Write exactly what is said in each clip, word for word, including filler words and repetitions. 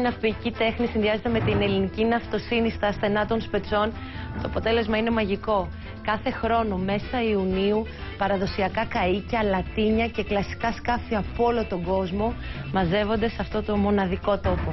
ναυπηγική τέχνη συνδυάζεται με την ελληνική ναυτοσύνη στα στενά των Σπετσών, το αποτέλεσμα είναι μαγικό. Κάθε χρόνο μέσα Ιουνίου παραδοσιακά καΐκια, λατίνια και κλασικά σκάφη από όλο τον κόσμο μαζεύονται σε αυτό το μοναδικό τόπο.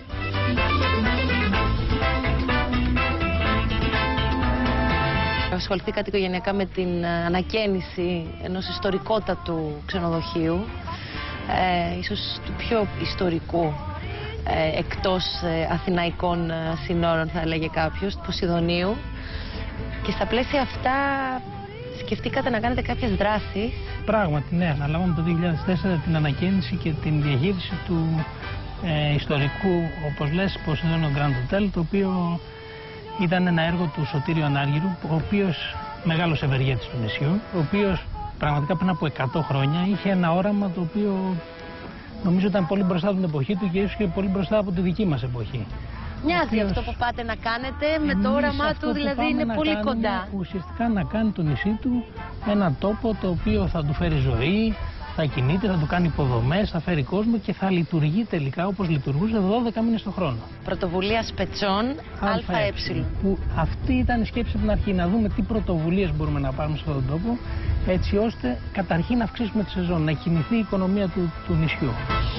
Ασχοληθήκατε οικογενειακά με την ανακαίνιση ενός ιστορικότατου ξενοδοχείου, ε, ίσως του πιο ιστορικού ε, εκτός ε, αθηναϊκών ε, συνόρων, θα έλεγε κάποιος, του Ποσειδονίου. Και στα πλαίσια αυτά σκεφτήκατε να κάνετε κάποιες δράσεις. Πράγματι, ναι. Αναλάβαμε το δύο χιλιάδες τέσσερα την ανακαίνιση και την διαχείριση του ε, ιστορικού, όπως λες, Ποσειδόνιο Grand Hotel, το οποίο ήταν ένα έργο του Σωτήριου Ανάργυρου, ο οποίος μεγάλος ευεργέτης του νησιού, ο οποίος πραγματικά πριν από εκατό χρόνια είχε ένα όραμα το οποίο νομίζω ήταν πολύ μπροστά από την εποχή του και ίσως και πολύ μπροστά από τη δική μας εποχή. Μοιάζει οποίος... αυτό που πάτε να κάνετε με το όραμά του, δηλαδή είναι πολύ κάνουμε, κοντά. Ουσιαστικά να κάνει το νησί του ένα τόπο το οποίο θα του φέρει ζωή, θα κινείται, θα του κάνει υποδομές, θα φέρει κόσμο και θα λειτουργεί τελικά όπως λειτουργούσε δώδεκα μήνες το χρόνο. Πρωτοβουλία Σπετσών ΑΕ. Που αυτή ήταν η σκέψη από την αρχή, να δούμε τι πρωτοβουλίες μπορούμε να πάρουμε σε αυτόν τον τόπο, έτσι ώστε καταρχήν να αυξήσουμε τη σεζόν, να κινηθεί η οικονομία του, του νησιού.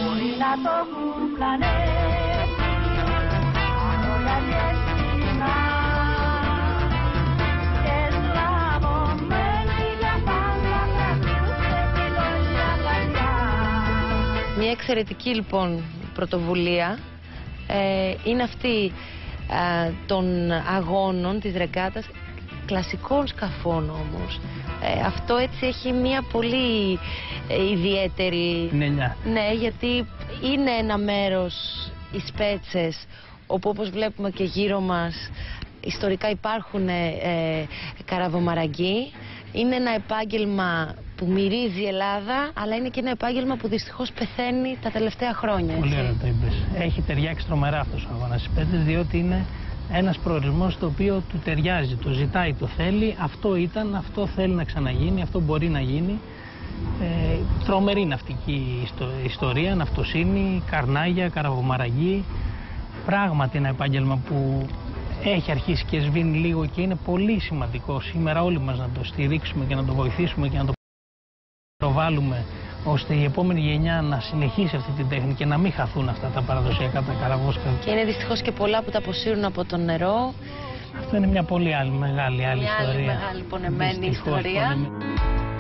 Μια εξαιρετική λοιπόν πρωτοβουλία ε, είναι αυτή ε, των αγώνων της ρεγκάτας, κλασικών σκαφών όμως. Ε, αυτό έτσι έχει μια πολύ ε, ιδιαίτερη... Νενιά. Ναι, γιατί είναι ένα μέρος οι Σπέτσες, όπου όπως βλέπουμε και γύρω μας ιστορικά υπάρχουν ε, ε, καραβομαραγκοί. Είναι ένα επάγγελμα που μυρίζει η Ελλάδα, αλλά είναι και ένα επάγγελμα που δυστυχώς πεθαίνει τα τελευταία χρόνια. Πολύ ωραία το είπες. Έχει ταιριάξει τρομερά αυτός ο αγώνας στις Σπέτσες, διότι είναι ένας προορισμός το οποίο του ταιριάζει, το ζητάει, το θέλει. Αυτό ήταν, αυτό θέλει να ξαναγίνει, αυτό μπορεί να γίνει. Ε, τρομερή ναυτική ιστορία, ναυτοσύνη, καρνάγια, καραβομαραγή. Πράγματι ένα επάγγελμα που έχει αρχίσει και σβήνει λίγο και είναι πολύ σημαντικό σήμερα όλοι μας να το στηρίξουμε και να το βοηθήσουμε και να το προβάλλουμε, ώστε η επόμενη γενιά να συνεχίσει αυτή την τέχνη και να μην χαθούν αυτά τα παραδοσιακά τα καραβόσκα. Και είναι δυστυχώς και πολλά που τα αποσύρουν από το νερό. Αυτό είναι μια πολύ άλλη μεγάλη άλλη μια ιστορία. Μια άλλη μεγάλη πονεμένη δυστυχώς, ιστορία. Πονεμένη.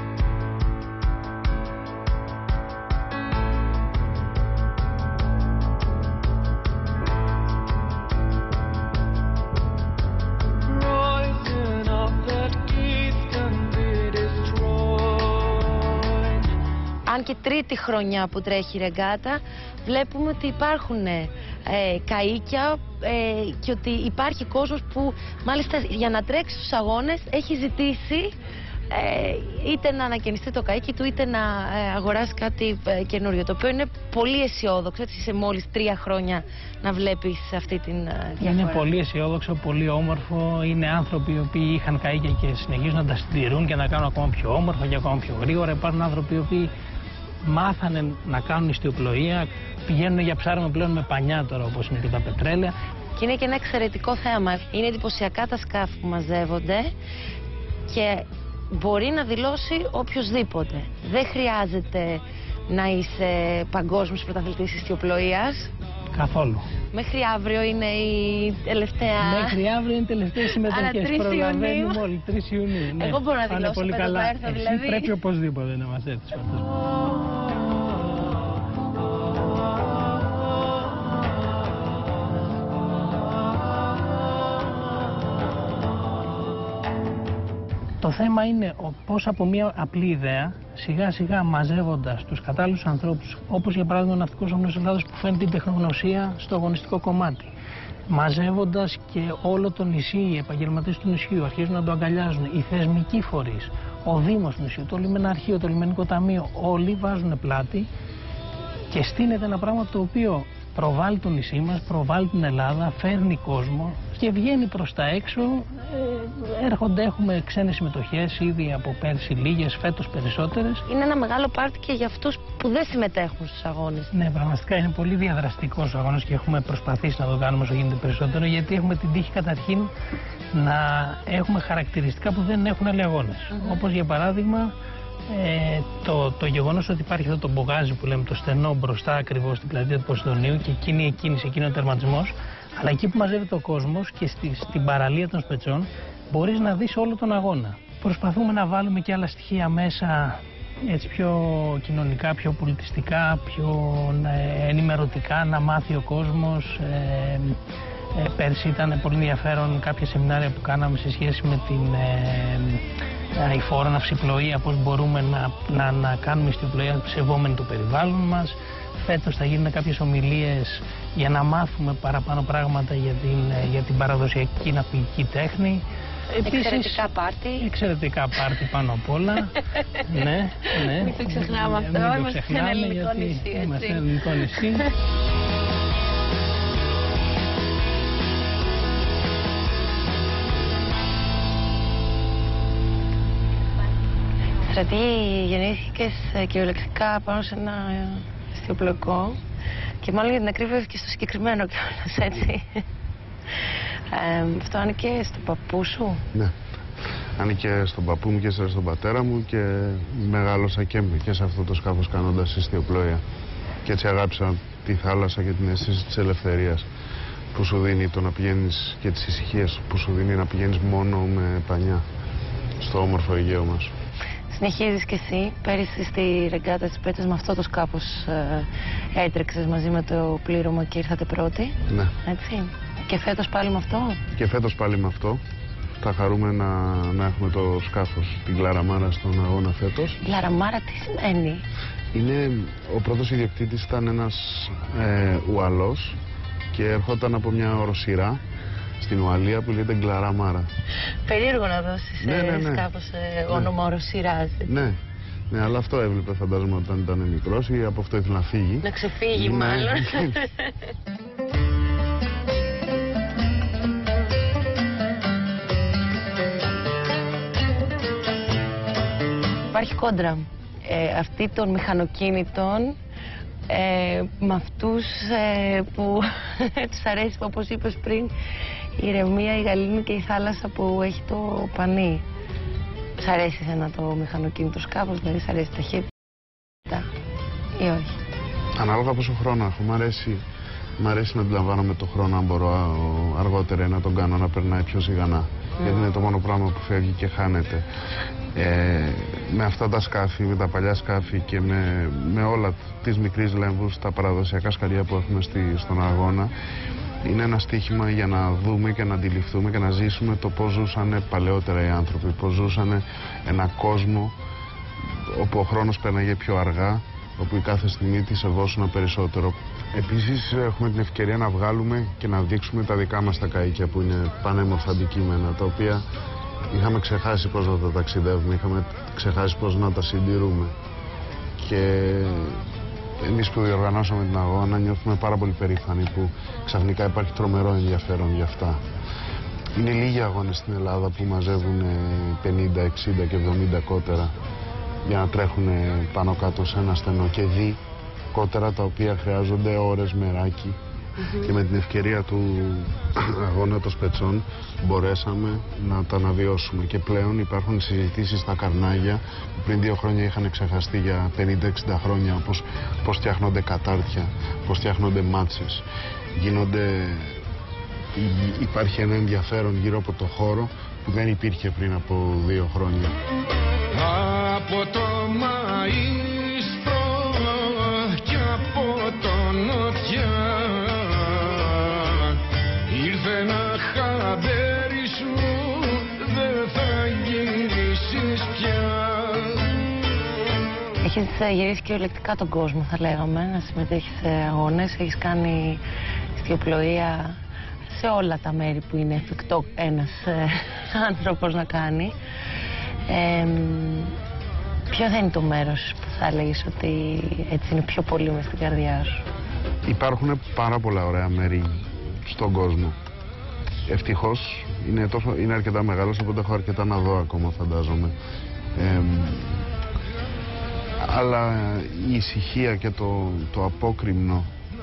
Αν και τρίτη χρονιά που τρέχει η ρεγκάτα, βλέπουμε ότι υπάρχουν ε, καΐκια ε, και ότι υπάρχει κόσμος που μάλιστα για να τρέξει στους αγώνες έχει ζητήσει ε, είτε να ανακαινιστεί το καΐκι του είτε να ε, αγοράσει κάτι ε, καινούριο, το οποίο είναι πολύ αισιόδοξο, έτσι σε μόλις τρία χρόνια να βλέπεις αυτή την ε, διαφορά. Είναι πολύ αισιόδοξο, πολύ όμορφο, είναι άνθρωποι οι οποίοι είχαν καΐκια και συνεχίζουν να τα συντηρούν και να κάνουν ακόμα πιο όμορφα και ακόμα πιο γρήγορα. Υπάρχουν άνθρωποι οι οποίοι μάθανε να κάνουν ιστιοπλοεία, πηγαίνουν για ψάρεμα πλέον με πανιά τώρα, όπως είναι και τα πετρέλαια. Και είναι και ένα εξαιρετικό θέμα. Είναι εντυπωσιακά τα σκάφη που μαζεύονται και μπορεί να δηλώσει οποιοσδήποτε. Δεν χρειάζεται να είσαι παγκόσμιος πρωταθλητής ιστιοπλοείας. Καθόλου. Μέχρι αύριο είναι η τελευταία... Μέχρι αύριο είναι οι τελευταίες συμμετοχές. Προλαβαίνουμε όλοι, τρεις Ιουνίου. Ναι. Εγώ μπορώ να δηλώσω πολύ πέρα καλά. να έρθω, δηλαδή. Εσύ πρέπει οπωσδήποτε να μας έρθεις φέτος. Το θέμα είναι πώς από μια απλή ιδέα, σιγά σιγά μαζεύοντας τους κατάλληλους ανθρώπους, όπως για παράδειγμα ο Ναυτικός Όμιλος Ελλάδος που φέρνει την τεχνογνωσία στο αγωνιστικό κομμάτι, μαζεύοντας και όλο το νησί, οι επαγγελματίες του νησιού αρχίζουν να το αγκαλιάζουν, οι θεσμικοί φορείς, ο Δήμος του νησιού, το λιμεναρχείο, το λιμενικό ταμείο, όλοι βάζουν πλάτη και στείνεται ένα πράγμα το οποίο προβάλλει το νησί μας, προβάλλει την Ελλάδα, φέρνει κόσμο και βγαίνει προς τα έξω. Ε, έρχονται, έχουμε ξένες συμμετοχές ήδη από πέρσι λίγες, φέτος περισσότερες. Είναι ένα μεγάλο πάρτι και για αυτούς που δεν συμμετέχουν στους αγώνες. Ναι, πραγματικά είναι πολύ διαδραστικός ο αγώνας και έχουμε προσπαθήσει να το κάνουμε όσο γίνεται περισσότερο, γιατί έχουμε την τύχη καταρχήν να έχουμε χαρακτηριστικά που δεν έχουν άλλοι αγώνες. Mm-hmm. Όπως για παράδειγμα ε, το, το γεγονός ότι υπάρχει εδώ το μπογάζι που λέμε, το στενό μπροστά ακριβώς στην πλατεία του Ποσειδονίου και εκείνη η κίνηση, εκείνο ο τερματισμός. Αλλά εκεί που μαζεύεται ο κόσμος και στη, στην παραλία των Σπετσών μπορείς να δεις όλο τον αγώνα. Προσπαθούμε να βάλουμε και άλλα στοιχεία μέσα, έτσι πιο κοινωνικά, πιο πολιτιστικά, πιο ε, ενημερωτικά, να μάθει ο κόσμος. Ε, ε, πέρσι ήταν πολύ ενδιαφέρον κάποια σεμινάρια που κάναμε σε σχέση με την ε, αηφόρο ναυσιπλοεία, πώς μπορούμε να, να, να κάνουμε ναυσιπλοεία σεβόμενοι το περιβάλλον μας. Φέτος θα γίνουν κάποιες ομιλίες για να μάθουμε παραπάνω πράγματα για την, για την παραδοσιακή ναυπηγική τέχνη. Επίσης, εξαιρετικά πάρτι. Εξαιρετικά πάρτι πάνω απ' όλα. ναι, ναι. Μην το ξεχνάμε αυτό. Μην το είμαστε σε ένα ελληνικό νησί. Είμαστε σε ένα ελληνικό νησί. Στρατή, γεννήθηκες κυριολεκτικά πάνω σε ένα αστιοπλοϊκό και μάλλον για την ακρίβεια και στο συγκεκριμένο κιόλας, έτσι. Ε, αυτό άνοικε στον παππού σου? Ναι, άνοικε στον παππού μου και στον πατέρα μου και μεγάλωσα και, και σε αυτό το σκάφος κάνοντας ιστιοπλοεία. Και έτσι αγάπησα τη θάλασσα και την αίσθηση της ελευθερίας που σου δίνει το να πηγαίνεις και τις ησυχίες που σου δίνει να πηγαίνεις μόνο με πανιά στο όμορφο Αιγαίο μας. Συνεχίζεις κι εσύ. Πέρυσι στη ρεγκάτα της Πέτρας με αυτό το σκάφος ε, έτρεξες μαζί με το πλήρωμα και ήρθατε πρώτοι. Ναι. Έτσι. Και φέτος πάλι με αυτό? Και φέτος πάλι με αυτό. Θα χαρούμε να, να έχουμε το σκάφος, την Κλαραμάρα, στον αγώνα φέτος. Κλαραμάρα τι σημαίνει? Είναι, ο πρώτος ιδιοκτήτης ήταν ένας ε, Ουαλός και ερχόταν από μια οροσειρά στην Ουαλία που λέγεται Κλαραμάρα. Περίεργο να δώσεις ναι, ναι, ναι. σκάφος ε, όνομα ναι. οροσειράς. Ναι. Ναι, αλλά αυτό έβλεπε φαντάζομαι όταν ήταν μικρός ή από αυτό ήθελε να φύγει. Να ξεφύγει ναι. μάλλον. Υπάρχει κόντρα ε, αυτή των μηχανοκίνητων ε, με αυτούς ε, που τους αρέσει, όπως είπες πριν, η ηρεμία, η γαλήνη και η θάλασσα που έχει το πανί. Σ' αρέσει εσένα το μηχανοκίνητο σκάφος, δηλαδή σ' αρέσει ταχύτητα ή όχι? Ανάλογα πόσο χρόνο έχω. Μ' αρέσει, μ' αρέσει να αντιλαμβάνομαι το χρόνο, αν μπορώ αργότερα να τον κάνω να περνάει πιο σιγανά. Mm. Γιατί είναι το μόνο πράγμα που φεύγει και χάνεται. Ε, με αυτά τα σκάφη, με τα παλιά σκάφη και με, με όλα τις μικρής λέμβους, τα παραδοσιακά σκαλιά που έχουμε στη, στον αγώνα, είναι ένα στοίχημα για να δούμε και να αντιληφθούμε και να ζήσουμε το πώς ζούσαν παλαιότερα οι άνθρωποι, πώς ζούσαν ένα κόσμο όπου ο χρόνος πέρναγε πιο αργά, όπου η κάθε στιγμή τη σεβόσουν περισσότερο. Επίσης έχουμε την ευκαιρία να βγάλουμε και να δείξουμε τα δικά μας τα καΐκια που είναι πανέμορφα αντικείμενα, τα οποία είχαμε ξεχάσει πώς να τα ταξιδεύουμε, είχαμε ξεχάσει πώς να τα συντηρούμε. Και εμείς που διοργανώσαμε την αγώνα νιώθουμε πάρα πολύ περήφανοι που ξαφνικά υπάρχει τρομερό ενδιαφέρον για αυτά. Είναι λίγοι αγώνες στην Ελλάδα που μαζεύουν πενήντα, εξήντα και εβδομήντα κότερα για να τρέχουν πάνω κάτω σε ένα στενό και δει κότερα τα οποία χρειάζονται ώρες, μεράκι. Mm-hmm. Και με την ευκαιρία του αγώνα των Σπετσών μπορέσαμε να τα αναβιώσουμε και πλέον υπάρχουν συζητήσεις στα καρνάγια που πριν δύο χρόνια είχαν ξεχαστεί για πενήντα εξήντα χρόνια, όπως πώς φτιάχνονται κατάρτια, πώς φτιάχνονται μάτσες. Γίνονται... Υπάρχει ένα ενδιαφέρον γύρω από το χώρο που δεν υπήρχε πριν από δύο χρόνια. Από το μαΐστρο και από το νοτιά ήρθε ένα χαμπέρι σου, δεν θα γυρίσεις πια. Έχεις γυρίσει κυριολεκτικά τον κόσμο, θα λέγαμε, να συμμετέχεις σε αγώνες, έχεις κάνει ιστιοπλοεία σε όλα τα μέρη που είναι εφικτό ένας ε, άνθρωπος να κάνει. Ε, ποιο θα είναι το μέρος που θα έλεγες ότι έτσι είναι πιο πολύ μες στην καρδιά σου? Υπάρχουν πάρα πολλά ωραία μέρη στον κόσμο. Ευτυχώς είναι, τόσο, είναι αρκετά μεγάλος, οπότε έχω αρκετά να δω ακόμα, φαντάζομαι. Ε, αλλά η ησυχία και το, το απόκρημνο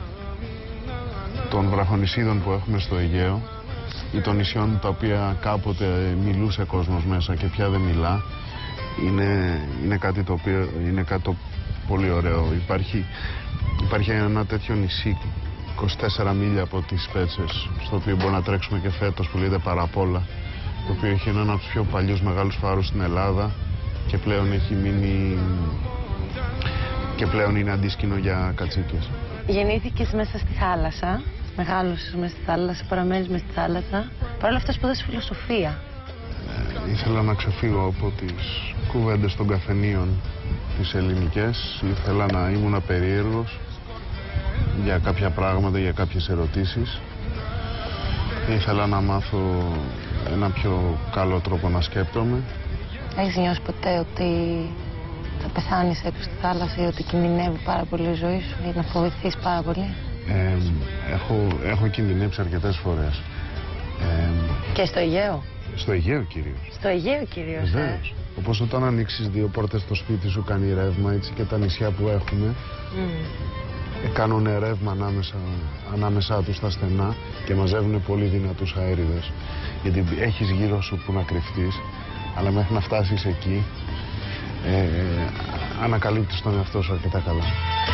των βραχονησίδων που έχουμε στο Αιγαίο ή των νησιών τα οποία κάποτε μιλούσε κόσμος μέσα και πια δεν μιλά, είναι, είναι, κάτι, το οποίο, είναι κάτι το πολύ ωραίο. Υπάρχει, υπάρχει ένα τέτοιο νησί είκοσι τέσσερα μίλια από τις Σπέτσες, στο οποίο μπορούμε να τρέξουμε και φέτος, που λέγεται Παραπόλα, το οποίο έχει έναν από τους πιο παλιούς μεγάλους φάρους στην Ελλάδα και πλέον έχει μείνει και πλέον είναι αντίσκηνο για κατσίκες. Γεννήθηκες μέσα στη θάλασσα, μεγάλωσες μέσα στη θάλασσα, παραμένεις μέσα στη θάλασσα. Παρ' όλα αυτά σπούδασες φιλοσοφία. Ε, ήθελα να ξεφύγω από τις κουβέντες των καφενείων τις ελληνικές. Ήθελα να ήμουν περίεργος για κάποια πράγματα, για κάποιες ερωτήσεις. Ήθελα να μάθω ένα πιο καλό τρόπο να σκέπτομαι. Έχεις νιώσει ποτέ ότι θα πεθάνεις έξω στη θάλασσα ή ότι κινδυνεύει πάρα πολύ η ζωή σου ή να φοβηθείς πάρα πολύ? Ε, έχω, έχω κινδυνεύσει αρκετές φορές. Ε, Και στο Αιγαίο? Στο Αιγαίο κυρίως. Στο Αιγαίο κυρίως, Βεβαίως. Ε. Όπως όταν ανοίξεις δύο πόρτες στο σπίτι σου κάνει ρεύμα, έτσι και τα νησιά που έχουμε mm. ε, κάνουν ρεύμα ανάμεσα, ανάμεσά τους στα στενά και μαζεύουν πολύ δυνατούς αέριδες. Γιατί έχεις γύρω σου που να κρυφτείς, αλλά μέχρι να φτάσεις εκεί ε, ε, ανακαλύπτεις τον εαυτό σου αρκετά καλά.